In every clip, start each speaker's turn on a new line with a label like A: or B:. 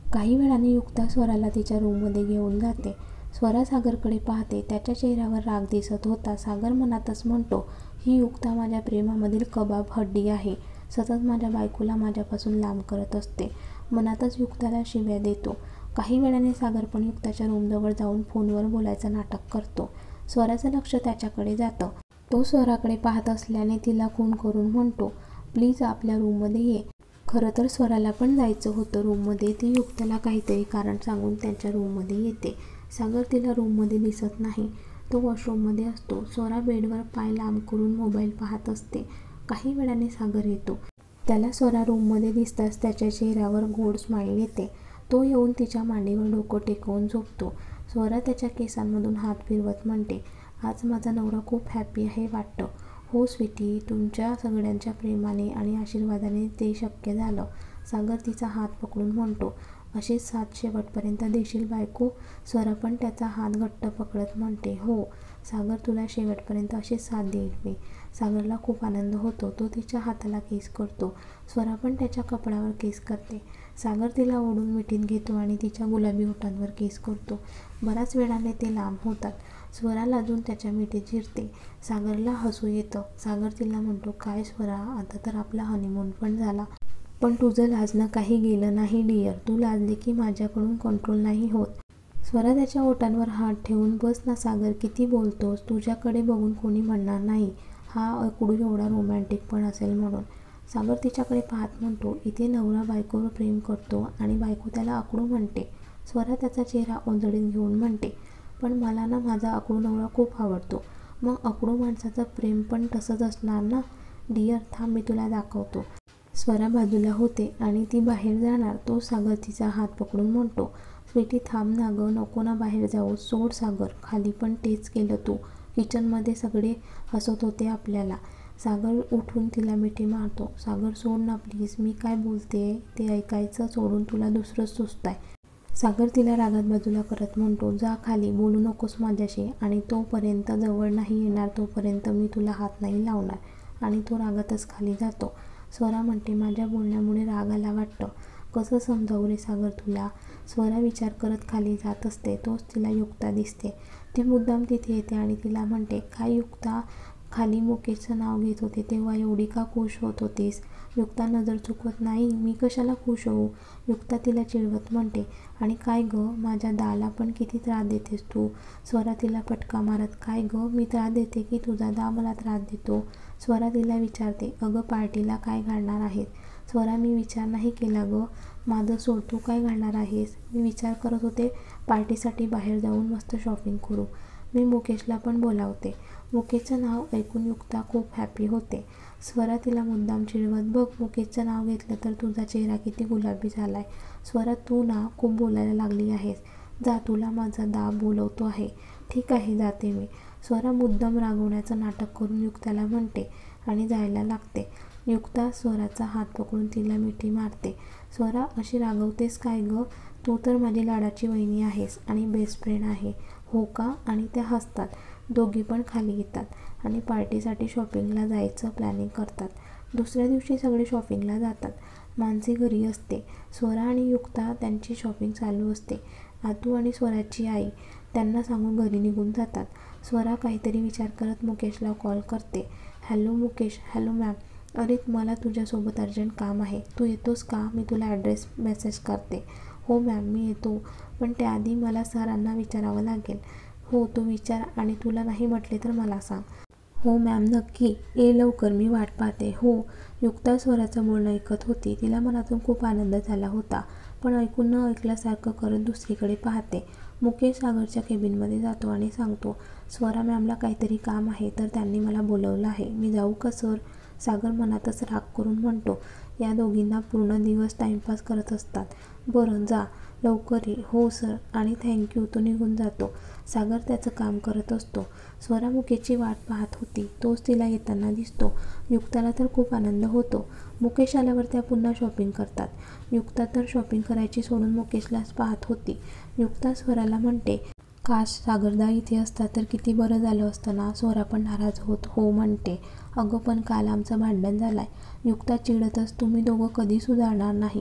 A: काही वेळाने युक्ता स्वराला तिच्या रूममध्ये घेऊन जाते. स्वरा सागरकडे पाहते. त्याच्या चेहऱ्यावर राग दिसत होता. सागर मनातच म्हणतो, ही युक्ता माझ्या प्रेमामधील कबाब हड्डी आहे. सतत माझ्या बायकोला माझ्यापासून लांब करत असते. मनातच युक्ताला शिव्या देतो. काही वेळाने सागर पण युक्ताच्या रूमजवळ जाऊन फोनवर बोलायचं नाटक करतो. स्वराचं लक्ष त्याच्याकडे जातं. तो स्वराकडे पाहत असल्याने तिला खून करून म्हणतो, प्लीज आपल्या रूममध्ये ये. खरं तर स्वराला पण जायचं होतं रूममध्ये. ती युक्ताला काहीतरी कारण सांगून त्यांच्या रूममध्ये येते. सागर तिला रूममध्ये दिसत नाही. तो वॉशरूममध्ये असतो. स्वरा बेडवर पाय लांब करून मोबाईल पाहत असते. काही वेळाने सागर येतो. त्याला स्वरा रूममध्ये दिसताच त्याच्या चेहऱ्यावर गोड स्माईल येते. तो येऊन तिच्या मांडीवर डोकं टेकवून झोपतो. स्वरा त्याच्या केसांमधून हात फिरवत म्हणते, आज माझा नवरा खूप हॅपी आहे वाटतं. हो स्वीटी, तुमच्या सगळ्यांच्या प्रेमाने आणि आशीर्वादाने ते शक्य झालं. सागर तिचा हात पकडून म्हणतो, अशीच साथ शेवटपर्यंत देशील बायको? स्वरा पण त्याचा हात घट्ट पकडत म्हणते, हो सागर, तुला शेवटपर्यंत अशीच साथ देईल मी. सागरला खूप आनंद होतो. तो तिच्या हाताला किस करतो. स्वरा पण त्याच्या कपडावर किस करते. सागर तिला ओढून मिठीत घेतो आणि तिच्या गुलाबी ओठांवर किस करतो. बऱ्याच वेळाने ते लांब होतात. स्वरा लाजून त्याच्या मिठीत शिरते. सागरला हसू येतं. सागर तिला म्हणतो, काय स्वरा, आता तर आपला हनीमून पण झाला. पण तुझं लाजणं काही गेलं नाही डिअर. तू लाजली की माझ्याकडून कंट्रोल नाही होत. स्वरा त्याच्या ओठांवर हात ठेवून, बस ना सागर, किती बोलतोस. तुझ्याकडे बघून कोणी म्हणणार नाही हा अकडू एवढा रोमॅन्टिक पण असेल म्हणून. सागर तिच्याकडे पाहत म्हणतो, इथे नवरा बायकोवर प्रेम करतो आणि बायको त्याला अकडू म्हणते. स्वरा त्याचा चेहरा ओंजळीत घेऊन म्हणते, पण मला ना माझा अकडू नवरा खूप आवडतो. मग अकडू माणसाचं प्रेम पण तसंच असणार ना डिअर, थांब मी तुला दाखवतो. स्वरा बाजूला होते आणि ती बाहेर जाणार. तो सागर तिचा हात पकडून म्हणतो, स्वीटी थांब ना गं, नको ना बाहेर जाऊ. सोड सागर, खाली पण तेच केलं तू. किचनमध्ये सगळे हसत होते आपल्याला. सागर उठून तिला मिठी मारतो. सागर सोड ना प्लीज, मी काय बोलतेय ते ऐकायचं सोडून तुला दुसरंच सुचतंय. सागर तिला रागात बाजूला करत म्हणतो, जा खाली, बोलू नकोस माझ्याशी आणि तोपर्यंत जवळ नाही येणार तोपर्यंत मी तुला हात नाही लावणार. आणि तो रागातच खाली जातो. स्वरा म्हणते, माझ्या बोलण्यामुळे राग आला वाटतं. कसं समजावू रे सागर तुला. स्वरा विचार करत खाली जात असते. तोच तिला युक्ता दिसते. ती मुद्दाम तिथे येते आणि तिला म्हणते, काय युक्ता, खाली मुकेशचं नाव घेत होते तेव्हा एवढी का खुश होत होतीस. युक्ता नजर चुकवत नाही, मी कशाला खुश होऊ. युक्ता तिला चिडवत म्हणते, आणि काय गं, माझ्या दाला पण किती त्रास देतेस तू. स्वरा तिला फटका मारत, काय गं, मी त्रास देते की तुझा दा मला त्रास देतो. स्वरा तिला विचारते, अगं पार्टीला काय घालणार आहेस. स्वरा, मी विचार नाही केला गं, माझं सोड, तू काय घालणार आहेस. मी विचार करत होते पार्टीसाठी बाहेर जाऊन मस्त शॉपिंग करू. मी मुकेशला पण बोलावते. मुकेशचं नाव ऐकून युक्ता खूप हॅपी होते. स्वरा तिला मुद्दाम चिडवत, बघ मुकेशचं नाव घेतलं तर तुझा चेहरा किती गुलाबी झालाय. स्वरा, तू ना खूप बोलायला लागली आहेस. जा, तुला माझा दा बोलवतो आहे. ठीक आहे, जाते मी. स्वरा मुद्दाम रागवण्याचं नाटक करून युक्ताला म्हणते आणि जायला लागते. युक्ता स्वराचा हात पकडून तिला मिठी मारते. स्वरा, अशी रागवतेस काय गं, तू तर माझी लाडाची वहिनी आहेस आणि बेस्ट फ्रेंड आहे. हो का. आणि त्या हसतात. दोघी पण खाली येतात आणि पार्टीसाठी शॉपिंगला जायचं प्लॅनिंग करतात. दुसऱ्या दिवशी सगळे शॉपिंगला जातात. मानसी घरी असते. स्वरा आणि युक्ता त्यांची शॉपिंग चालू असते. आतू आणि स्वराची आई त्यांना सांगून घरी निघून जातात. स्वरा काहीतरी विचार करत मुकेशला कॉल करते. हॅलो मुकेश. Hello ma'am. अरे मला तुझ्यासोबत अर्जंट काम आहे. तू येतोस का. मी तुला ॲड्रेस मेसेज करते. हो मॅम, मी येतो, पण त्याआधी मला सरांना विचारावं लागेल. हो तू विचार आणि तुला नाही म्हटले तर मला सांग. हो मॅम, नक्की. ये लवकर, मी वाट पाहते. हो. युक्ता स्वराचं बोलणं ऐकत होती. तिला मनातून खूप आनंद झाला होता, पण ऐकून न ऐकल्यासारखं करत दुसरीकडे पाहते. मुकेश सागरच्या केबिनमध्ये जातो आणि सांगतो, स्वरा मॅमला काहीतरी काम आहे तर त्यांनी मला बोलवलं आहे. मी जाऊ का सर. सागर मनातच राग करून म्हणतो, या दोघींना पूर्ण दिवस टाइमपास करत असतात. बरं जा, लवकर ये. हो सर, आणि थँक्यू. तो निघून जातो. सागर त्याचं काम करत असतो. स्वरा मुकेशची वाट पाहत होती. तोच तिला येताना दिसतो. युक्ताला तर खूप आनंद होतो. मुकेश आल्यावर त्या पुन्हा शॉपिंग करतात. युक्ता तर शॉपिंग करायची सोडून मुकेशलाच पाहत होती. युक्ता स्वराला म्हणते, काश सागरदा इथे असता तर किती बरं झालं असतं ना. स्वरा पण नाराज होत हो म्हणते. अगं पण काल आमचं भांडण झालंय. युक्ता चिडतच, तुम्ही दोघं कधी सुधारणार नाही.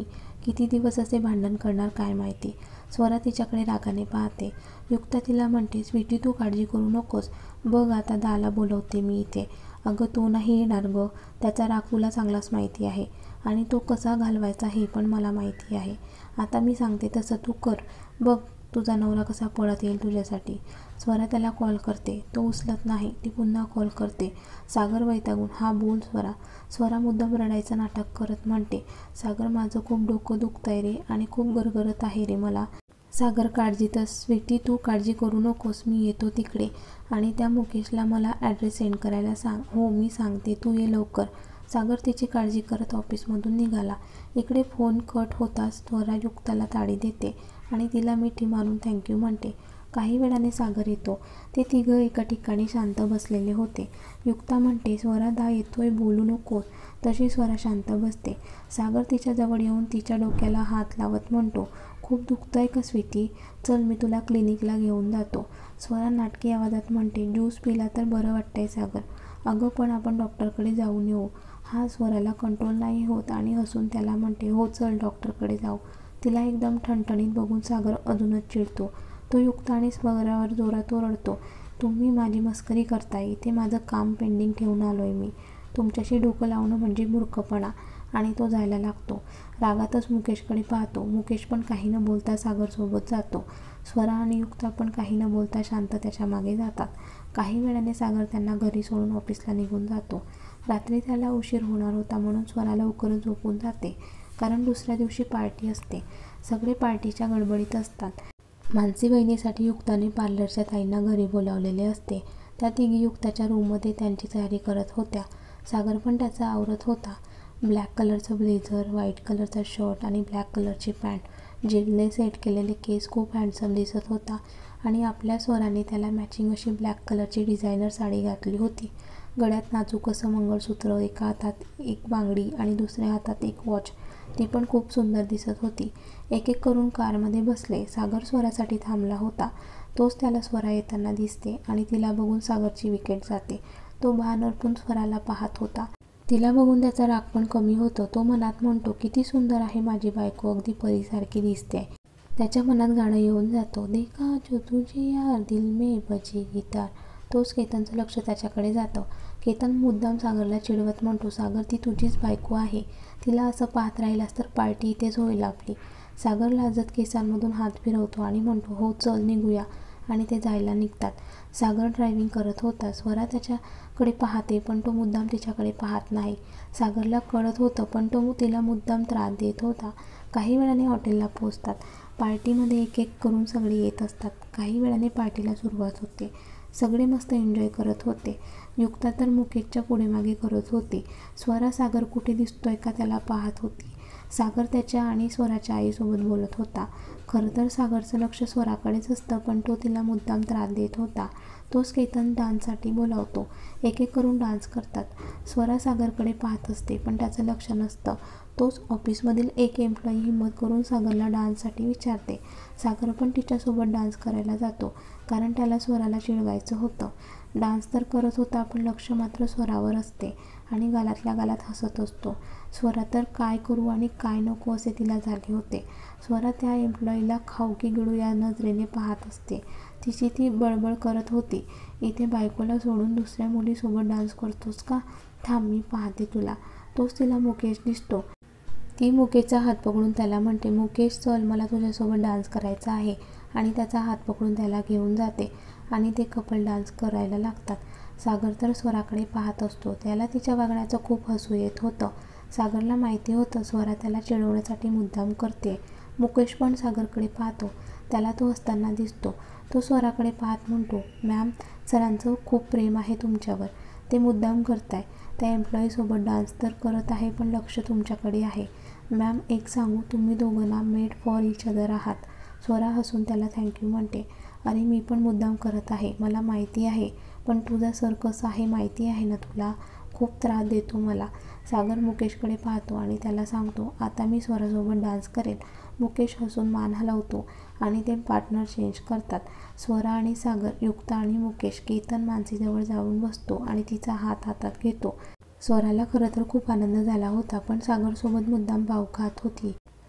A: किती दिवस असे भांडण करणार काय माहिती. स्वरा तिच्याकडे रागाने पाहते. युक्ता तिला म्हणते, स्वीटी तू काळजी करू नकोस, बघ आता दाला बोलवते मी इथे. अगं तो नाही येणार गं, त्याचा राग तुला चांगलाच माहिती आहे आणि तो कसा घालवायचा हे पण मला माहिती आहे. आता मी सांगते तसं तू कर, बघ तुझा नवरा कसा पळत येईल तुझ्यासाठी. स्वरा त्याला कॉल करते, तो उचलत नाही. ती पुन्हा कॉल करते. सागर वैतागून, हा बोल स्वरा. स्वरा मुद्दाम रडायचं नाटक करत म्हणते, सागर माझं खूप डोकं दुखतंय रे आणि खूप गरगरत आहे रे मला. सागर काळजीतच, स्वीटी तू काळजी करू नकोस, मी येतो तिकडे आणि त्या मुकेशला मला ॲड्रेस सेंड करायला सांग. हो मी सांगते, तू ये लवकर. सागर तिची काळजी करत ऑफिसमधून निघाला. इकडे फोन कट होताच स्वरा युक्ताला ताडी देते आणि तिला मिठी मारून थँक्यू म्हणते. काही वेळाने सागर येतो. ते तिघं एका ठिकाणी शांत बसलेले होते. युक्ता म्हणते, स्वरा दा येतोय, बोलू नकोस. तशी स्वरा शांत बसते. सागर तिच्याजवळ येऊन तिच्या डोक्याला हात लावत म्हणतो, खूप दुखतंय का स्वीटी? चल मी तुला क्लिनिकला घेऊन जातो. स्वरा नाटकी आवाजात म्हणते, ज्यूस पिला तर बरं वाटतंय सागर. अगं पण आपण डॉक्टरकडे जाऊन येऊ. हा स्वराला कंट्रोल नाही होत आणि हसून त्याला म्हणते, हो चल डॉक्टरकडे जाऊ. तिला एकदम ठणठणीत बघून सागर अजूनच चिडतो. तो युक्ता आणि स्वरावर जोरात ओरडतो, तुम्ही माझी मस्करी करताय, इथे माझं काम पेंडिंग ठेवून आलोय मी. तुमच्याशी डोकं लावणं म्हणजे मूर्खपणा. आणि तो जायला लागतो. रागातच मुकेशकडे पाहतो. मुकेश पण काही न बोलता सागरसोबत जातो. स्वरा आणि युक्ता पण काही न बोलता शांत त्याच्या मागे जातात. काही वेळाने सागर त्यांना घरी सोडून ऑफिसला निघून जातो. रात्री त्याला उशीर होणार होता म्हणून स्वरा लवकरच झोपून जाते, कारण दुसऱ्या दिवशी पार्टी असते. सगळे पार्टीच्या गडबडीत असतात. मानसी बहिणीसाठी युक्ताने पार्लरच्या ताईंना घरी बोलावलेले असते. त्या तिघी युक्ताच्या रूममध्ये त्यांची तयारी करत होत्या. सागर पण त्याचा आवरत होता. ब्लॅक कलरचं ब्लेझर, व्हाईट कलरचा शर्ट आणि ब्लॅक कलरची पॅन्ट, जेलने सेट केलेले केस खूप हँडसम दिसत होता आणि आपल्या स्वराने त्याला मॅचिंग अशी ब्लॅक कलरची डिझायनर साडी घातली होती. गळ्यात नाजूक असं मंगळसूत्र, एका हातात एक बांगडी आणि दुसऱ्या हातात एक वॉच, ती पण खूप सुंदर दिसत होती. एक एक करून कारमध्ये बसले. सागर स्वरासाठी थांबला होता. तोच त्याला स्वरा येताना दिसते आणि तिला बघून सागरची विकेट जाते. तो भान हरपून स्वराला पाहत होता. तिला बघून त्याचा राग पण कमी होतो. तो मनात म्हणतो, किती सुंदर आहे माझी बायको, अगदी परीसारखी दिसते. त्याच्या मनात गाणं येऊन जातो, देखा जो तुझे यार दिल में बजी गिटार. तोच केतनचं लक्ष त्याच्याकडे जातं. केतन मुद्दाम सागरला चिडवत म्हणतो, सागर ती तुझीच बायको आहे, तिला असं पाहत राहिलास तर पार्टी इथेच होईल आपली. सागर लाजत केसांमधून हात फिरवतो आणि म्हणतो, हो चल निघूया, आणि ते जायला निघतात. सागर ड्रायव्हिंग करत होता. स्वरा त्याच्याकडे पाहते पण तो मुद्दाम तिच्याकडे पाहत नाही. सागरला कळत होतं पण तो तिला मुद्दाम त्रास देत होता. काही वेळाने हॉटेलला पोहोचतात. पार्टीमध्ये एक एक करून सगळे येत असतात. काही वेळाने पार्टीला सुरुवात होते. सगळे मस्त एन्जॉय करत होते. युक्ता तर मुकेशच्या पुढे मागे करत होती. स्वरा सागर कुठे दिसतोय का त्याला पाहत होती. सागर त्याच्या आणि स्वराच्या आईसोबत बोलत होता. खरं तर सागरचं लक्ष स्वराकडेच असतं पण तो तिला मुद्दाम त्रास देत होता. तोच केतन डान्ससाठी बोलावतो. एक एक करून डान्स करतात. स्वरा सागरकडे पाहत असते पण त्याचं लक्ष नसतं. तोच ऑफिसमधील एक एम्प्लॉई हिम्मत करून सागरला डान्ससाठी विचारते. सागर पण तिच्यासोबत डान्स करायला जातो कारण त्याला स्वराला चिडवायचं होतं. डान्स तर करत होता पण लक्ष मात्र स्वरावर असते आणि गालातल्या गालात हसत असतो. स्वरा तर काय करू आणि काय नको असे तिला झाले होते. स्वरा त्या एम्प्लॉईला खाऊ की गिळू या नजरेने पाहत असते. तिची ती बळबळ करत होती, इथे बायकोला सोडून दुसऱ्या मुलीसोबत डान्स करतोस का? थांब मी पाहते तुला. तोच तिला मुकेश दिसतो. ती मुकेशचा हात पकडून त्याला म्हणते, मुकेश चल मला तुझ्यासोबत डान्स करायचा आहे, आणि त्याचा हात पकडून त्याला घेऊन जाते आणि ते कपल डान्स करायला लागतात. सागर तर स्वराकडे पाहत असतो. त्याला तिच्या वागण्याचं खूप हसू येत होतं. सागरला माहिती होतं स्वरा त्याला चिडवण्यासाठी मुद्दाम करते. मुकेश पण सागरकडे पाहतो. त्याला तो हसताना दिसतो. तो स्वराकडे पाहत म्हणतो, मॅम सरांचं खूप प्रेम आहे तुमच्यावर, ते मुद्दाम करताय. त्या एम्प्लॉईसोबत डान्स तर करत आहे पण लक्ष तुमच्याकडे आहे. मॅम एक सांगू, तुम्ही दोघं ना मेड फॉर इच अदर आहात. स्वरा हसून त्याला थँक्यू म्हणते. अरे मी पण मुद्दाम करत आहे, मला माहिती आहे, पण तुझा सर कसा आहे माहिती आहे ना तुला, खूप त्रास देतो मला. सागर मुकेशकडे पाहतो आणि त्याला सांगतो, आता मी स्वरासोबत डान्स करेन. मुकेश हसून मान हलवतो आणि ते पार्टनर चेंज करतात. स्वरा आणि सागर, युक्ता आणि मुकेश. केतन मानसीजवळ जाऊन बसतो आणि तिचा हात हातात घेतो. स्वराला खरं तर खूप आनंद झाला होता पण सागरसोबत मुद्दाम भाव खात होती.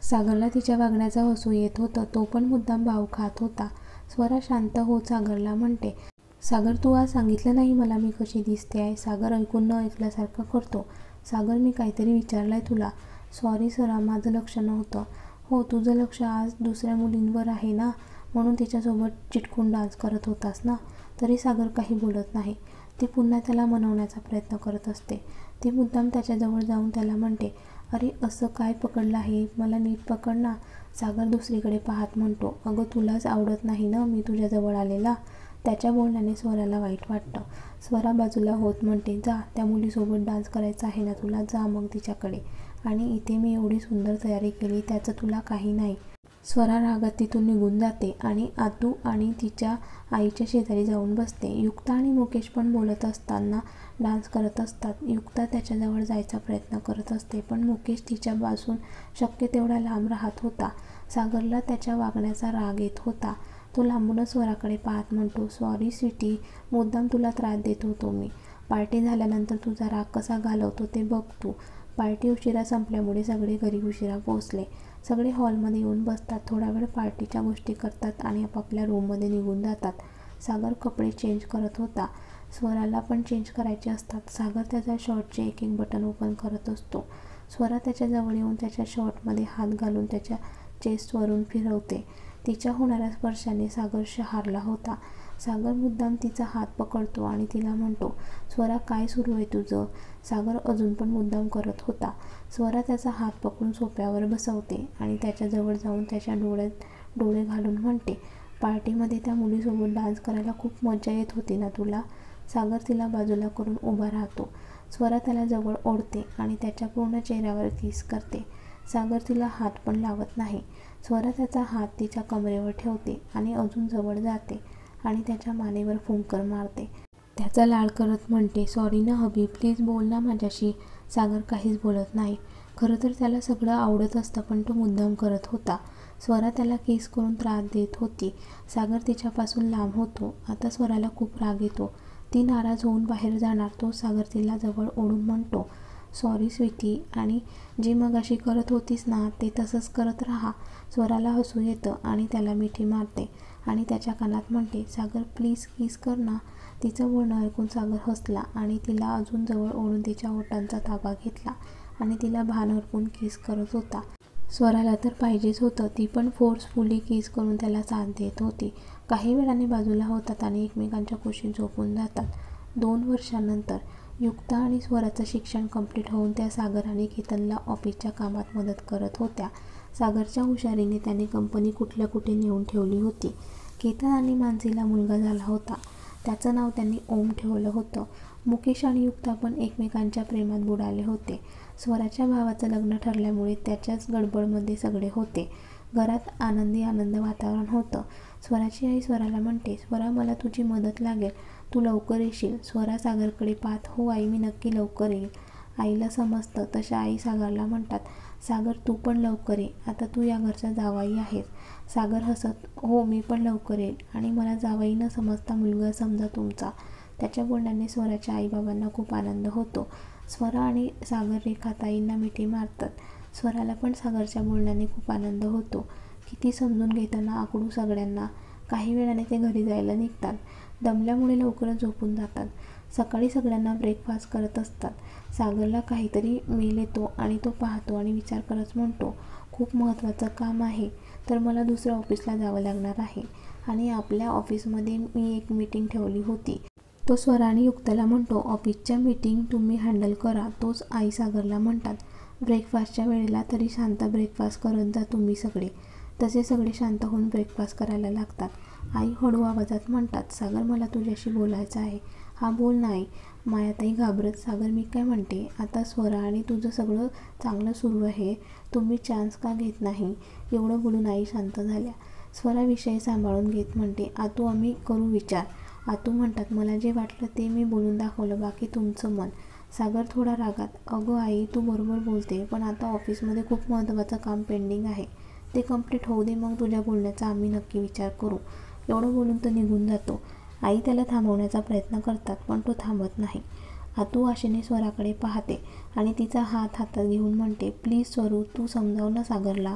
A: सागरला तिच्या वागण्याचा हसू येत होतं. तो पण मुद्दाम भाव खात होता. स्वरा शांत होत सागरला म्हणते, सागर तू आज सांगितलं नाही मला मी कशी दिसते आहे. सागर ऐकून न ऐकल्यासारखं करतो. सागर मी काहीतरी विचारलंय तुला. सॉरी स्वरा, माझं लक्ष नव्हतं. हो, तुझं लक्ष आज दुसऱ्या मुलींवर आहे ना, म्हणून तिच्यासोबत चिटकून डान्स करत होतास ना. तरी सागर काही बोलत नाही. ती पुन्हा त्याला मनवण्याचा प्रयत्न करत असते. ती मुद्दाम त्याच्याजवळ जाऊन त्याला म्हणते, अरे असं काय पकडलं आहे, मला नीट पकड ना. सागर दुसरीकडे पाहत म्हणतो, अगं तुलाच आवडत नाही ना मी तुझ्याजवळ आलेला. त्याच्या बोलण्याने स्वराला वाईट वाटतं. स्वरा बाजूला होत म्हणते, जा, त्या मुलीसोबत डान्स करायचा आहे ना तुला, जा मग तिच्याकडे. आणि इथे मी एवढी सुंदर तयारी केली त्याचं तुला काही नाही. स्वरा रागात तिथून निघून जाते आणि आतू आणि तिच्या आईच्या शेजारी जाऊन बसते. युक्ता आणि मुकेश पण बोलत असताना डान्स करत असतात. युक्ता त्याच्याजवळ जायचा प्रयत्न करत असते, पण मुकेश तिच्यापासून शक्य तेवढा लांब राहत होता. सागरला त्याच्या वागण्याचा राग येत होता. तो लांबूनच स्वराकडे पाहत म्हणतो, सॉरी स्वीटी, मुद्दाम तुला त्रास देत होतो मी. पार्टी झाल्यानंतर तुझा राग कसा घालवतो ते बघ तू. पार्टी उशिरा संपल्यामुळे सगळे घरी उशिरा पोहोचले. सगळे हॉलमध्ये येऊन बसतात. थोडा वेळ पार्टीच्या गोष्टी करतात आणि आपापल्या रूममध्ये निघून जातात. सागर कपडे चेंज करत होता. स्वराला पण चेंज करायचे असतात. सागर त्याच्या शर्टचे एक एक बटन ओपन करत असतो. स्वरा त्याच्याजवळ येऊन त्याच्या शर्टमध्ये हात घालून त्याच्या चेस्टवरून फिरवते. तिच्या होणाऱ्या स्पर्शाने सागर शहारला होता. सागर मुद्दाम तिचा हात पकडतो आणि तिला म्हणतो, स्वरा काय सुरू आहे तुझं. सागर अजून पण मुद्दाम करत होता. स्वरा त्याचा हात पकडून सोफ्यावर बसवते आणि त्याच्याजवळ जाऊन त्याच्या डोळ्यात डोळे घालून म्हणते, पार्टीमध्ये त्या मुलीसोबत डान्स करायला खूप मजा येत होती ना तुला. सागर तिला बाजूला करून उभा राहतो. स्वरा त्याला जवळ ओढते आणि त्याच्या पूर्ण चेहऱ्यावर किस करते. सागर तिला हात पण लावत नाही. स्वरा त्याचा हात तिच्या कमरेवर ठेवते आणि अजून जवळ जाते आणि त्याच्या मानेवर फुंकर मारते. त्याचा लाड करत म्हणते, सॉरी ना हबी, प्लीज बोल ना माझ्याशी. सागर काहीच बोलत नाही. खरं तर त्याला सगळं आवडत असतं, पण तो मुद्दाम करत होता. स्वरा त्याला किस करून त्रास देत होती. सागर तिच्यापासून लांब होतो. आता स्वराला खूप राग येतो. ती नाराज होऊन बाहेर जाणार तो सागर तिला जवळ ओढून म्हणतो, सॉरी स्वीटी, आणि जे मगाशी करत होतीस ना ते तसंच करत राहा. स्वराला हसू येतं आणि त्याला मिठी मारते आणि त्याच्या कानात म्हणते, सागर प्लीज किस कर ना. तिचं बोलणं ऐकून सागर हसला आणि तिला अजून जवळ ओढून तिच्या ओठांचा ताबा घेतला आणि तिला भान हरपून किस करत होता. स्वराला तर पाहिजेच होतं. ती पण फोर्सफुली किस करून त्याला साथ देत होती. काही वेळाने बाजूला होतात आणि एकमेकांच्या कुशीत झोपून जातात. 2 वर्षांनंतर युक्ता आणि स्वराचं शिक्षण कंप्लीट होऊन त्या सागर आणि केतनला ऑफिसच्या कामात मदत करत होत्या. सागरच्या हुशारीने त्याने कंपनी कुठल्या कुठे नेऊन ठेवली होती. केतन आणि मानसीला मुलगा झाला होता. त्याचं नाव त्यांनी ओम ठेवलं होतं. मुकेश आणि युक्ता पण एकमेकांच्या प्रेमात बुडाले होते. स्वराच्या भावाचं लग्न ठरल्यामुळे त्याच्याच गडबडमध्ये सगळे होते. घरात आनंद वातावरण होतं. स्वराची आई स्वराला म्हणते, स्वरा मला तुझी मदत लागेल, तू लवकर येशील. स्वरा सागरकडे पाहत, हो आई, मी नक्की लवकर येईल. आईला समजतं. तशा आई सागरला म्हणतात, सागर तू पण लवकर ये, आता तू या घरचा जावई आहेस. सागर हसत, हो मी पण लवकर येईल, आणि मला जावई न समजता मुलगा समजा तुमचा. त्याच्या बोलण्याने स्वराच्या आईबाबांना खूप आनंद होतो. स्वरा आणि सागर रेखाताईंना मिठी मारतात. स्वराला पण सागरच्या बोलण्याने खूप आनंद होतो. किती समजून घेताना आकडू सगळ्यांना. काही वेळाने ते घरी जायला निघतात. दमल्यामुळे लवकरच झोपून जातात. सकाळी सगळ्यांना ब्रेकफास्ट करत असतात. सागरला काहीतरी मेल येतो आणि तो पाहतो आणि विचार करत म्हणतो, खूप महत्त्वाचं काम आहे, तर मला दुसऱ्या ऑफिसला जावं लागणार आहे आणि आपल्या ऑफिसमध्ये मी एक मीटिंग ठेवली होती. तो स्वरा आणि युक्ताला म्हणतो, ऑफिसच्या मीटिंग तुम्ही हँडल करा. तोच आई सागरला म्हणतात, ब्रेकफास्टच्या वेळेला तरी शांत ब्रेकफास्ट करत जा तुम्ही सगळे. तसे सगळे शांत होऊन ब्रेकफास्ट करायला लागतात. आई हळू आवाजात म्हणतात, सागर मला तुझ्याशी बोलायचं आहे. हा बोल ना आई. मायाताई घाबरत, सागर मी काय म्हणते, आता स्वरा आणि तुझं सगळं चांगलं सुरू आहे, तुम्ही चान्स का घेत नाही. एवढं बोलून आई शांत झाल्या. स्वरा विषय सांभाळून घेत म्हणते, आतू आम्ही करू विचार. आतू म्हणतात, मला जे वाटलं ते मी बोलून दाखवलं, बाकी तुमचं मन. सागर थोडा रागात, अगं आई तू बरोबर बोलते, पण आता ऑफिसमध्ये खूप महत्त्वाचं काम पेंडिंग आहे, ते कंप्लीट होऊ दे, मग तुझ्या बोलण्याचा आम्ही नक्की विचार करू. एवढं बोलून तो निघून जातो. आई त्याला थांबवण्याचा प्रयत्न करतात, पण तो थांबत नाही. आतू आशेने स्वराकडे पाहते आणि तिचा हात हातात घेऊन म्हणते, प्लीज स्वरू, तू समजाव ना सागरला.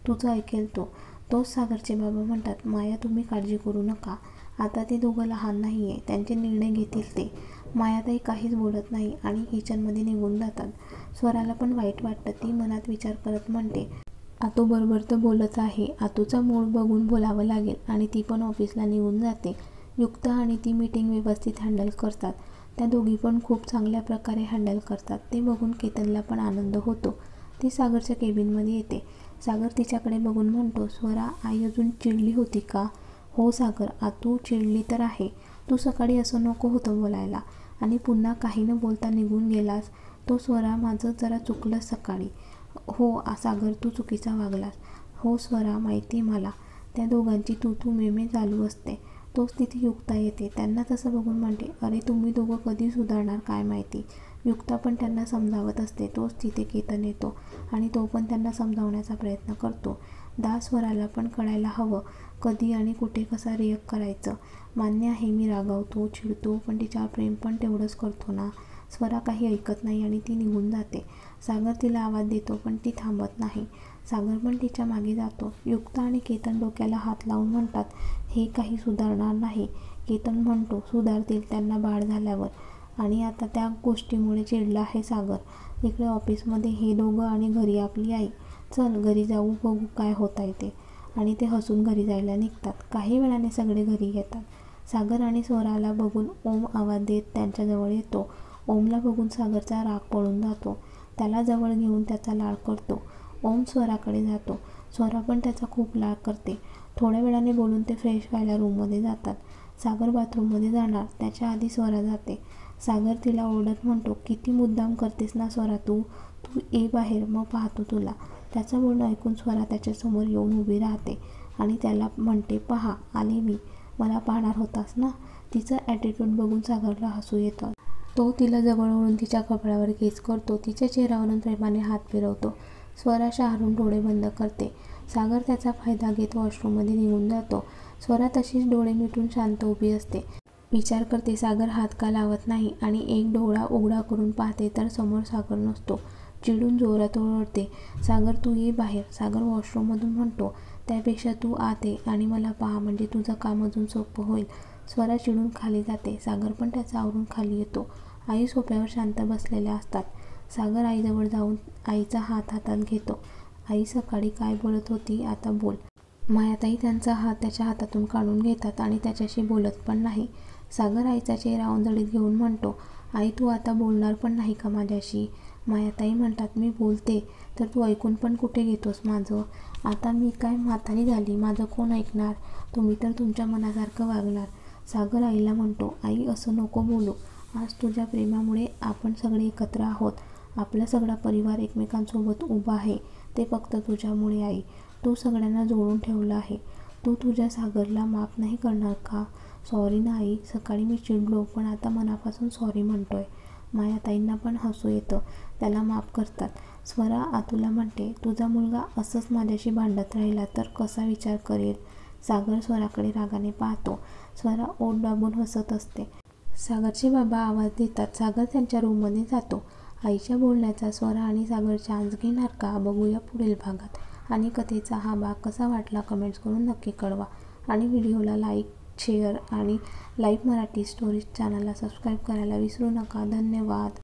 A: तुझं ऐकेल तो. तोच सागरचे बाबा म्हणतात, माया तुम्ही काळजी करू नका, आता ते दोघं लहान नाही आहे, त्यांचे निर्णय घेतील ते. मायाताई काहीच बोलत नाही आणि किचनमध्ये निघून जातात. स्वराला पण वाईट वाटतं. ती मनात विचार करत म्हणते, आतू बरोबर तर बोलत आहे, आतूचा मूड बघून बोलावं लागेल. आणि ती पण ऑफिसला निघून जाते. युक्ता आणि ती मीटिंग व्यवस्थित हँडल करतात. त्या दोघी पण खूप चांगल्या प्रकारे हँडल करतात. ते बघून केतनला पण आनंद होतो. ती सागरच्या केबिनमध्ये येते. सागर तिच्याकडे बघून म्हणतो, स्वरा, आई अजून चिडली होती का? हो सागर, आतू चिडली तर आहे. तू सकाळी असं नको होतं बोलायला आणि पुन्हा काही न बोलता निघून गेलास. तो स्वरा, माझं जरा चुकलं सकाळी. हो सागर, तू चुकीचा वागलास. हो स्वरा, माहिती मला. त्या दोघांची तू मेमे चालू असते. तोच तिथे युक्ता येते. त्यांना तसं बघून म्हणते, अरे तुम्ही दोघं कधी सुधारणार काय माहिती. युक्ता पण त्यांना समजावत असते. तोच तिथे केतन येतो आणि तो पण त्यांना समजावण्याचा प्रयत्न करतो. स्वराला पण कळायला हवं कधी आणि कुठे कसा रिॲक्ट करायचं. मान्य आहे मी रागावतो, चिडतो, पण तिच्यावर प्रेम पण तेवढंच करतो ना. स्वरा काही ऐकत नाही आणि ती निघून जाते. सागर तिला आवाज देतो पण ती थांबत नाही. सागर पण तिच्या मागे जातो. युक्ता आणि केतन डोक्याला हात लावून म्हणतात, हे काही सुधारणार नाही. केतन म्हणतो, सुधारतील त्यांना बाळ झाल्यावर. आणि आता त्या गोष्टीमुळे चिडला आहे सागर. इकडे ऑफिसमध्ये हे दोघं आणि घरी आपली आई. चल घरी जाऊ, बघू काय होत आहे ते. आणि ते हसून घरी जायला निघतात. काही वेळाने सगळे घरी येतात. सागर आणि स्वराला बघून ओम आवाज देत त्यांच्याजवळ येतो. ओमला बघून सागरचा राग पळून जातो. त्याला जवळ घेऊन त्याचा लाड करतो. ओम स्वराकडे जातो. स्वरा पण त्याचा खूप लाड करते. थोड्या वेळाने बोलून ते फ्रेश व्हायला रूममध्ये जातात. सागर बाथरूममध्ये जाणार त्याच्या आधी स्वरा जाते. सागर तिला ओरडत म्हणतो, किती मुद्दाम करतेस ना स्वरा, तू ये बाहेर, मग पाहतो तुला. त्याचं बोलणं ऐकून स्वरा त्याच्यासमोर येऊन उभी राहते आणि त्याला म्हणते, पहा आले मी, मला पाहणार होतास ना. तिचं ॲटिट्यूड बघून सागरला हसू येतं. तो तिला जवळ ओढून तिच्या कपाळावर केस करतो. तिच्या चेहऱ्यावरून प्रेमाने हात फिरवतो. स्वरा शहारून डोळे बंद करते. सागर त्याचा फायदा घेत वॉशरूममध्ये निघून जातो. स्वरा तशीच डोळे मिटून शांत उभी असते. विचार करते, सागर हात का लावत नाही. आणि एक डोळा उघडा करून पाहते तर समोर सागर नसतो. चिडून जोरात ओरडते, सागर तू ये बाहेर. सागर वॉशरूममधून म्हणतो, त्यापेक्षा तू आत ये आणि मला पहा, म्हणजे तुझं काम अजून सोपं होईल. स्वरा चिडून खाली जाते. सागर पण त्याचा आवरून खाली येतो. आई सोफ्यावर शांत बसलेल्या असतात. सागर आईजवळ जाऊन आईचा हात हातात घेतो. आई सकाळी काय बोलत होती, आता बोल. मायाताई त्यांचा हात त्याच्या हातातून काढून घेतात आणि त्याच्याशी बोलत पण नाही. सागर आईचा चेहरा ओंजळीत घेऊन म्हणतो, आई तू आता बोलणार पण नाही का माझ्याशी. मायाताई म्हणतात, मी बोलते तर तू ऐकून पण कुठे घेतोस माझं. आता मी काय म्हातारी झाली, माझं कोण ऐकणार. तुम्ही तर तुमच्या मनासारखं वागणार. सागर आईला म्हणतो, आई असं नको बोलू. आज तुझ्या प्रेमामुळे आपण सगळे एकत्र आहोत. आपला सगळा परिवार एकमेकांसोबत उभा आहे. ते फक्त तुझ्यामुळे आई. तू सगळ्यांना जोडून ठेवलं आहे. तू तुझ्या सागरला माफ नाही करणार का. सॉरी ना आई, सकाळी मी चिडलो, पण आता मनापासून सॉरी म्हणतोय. मायाताईंना पण हसू येतं. त्याला माफ करतात. स्वरा आतूला म्हणते, तुझा मुलगा असंच माझ्याशी भांडत राहिला तर कसा विचार करेल. सागर स्वराकडे रागाने पाहतो. स्वरा ओठ दाबून हसत असते. सागरचे बाबा आवाज देतात. सागर त्यांच्या रूममध्ये जातो. आईच्या बोलण्याचा स्वरा आणि सागर चान्स घेणार का, बघूया पुढील भागात. आणि कथेचा हा भाग कसा वाटला कमेंट्स करून नक्की कळवा. आणि व्हिडिओला लाईक, शेअर आणि लाईव्ह मराठी स्टोरीज चॅनलला सबस्क्राईब करायला विसरू नका. धन्यवाद.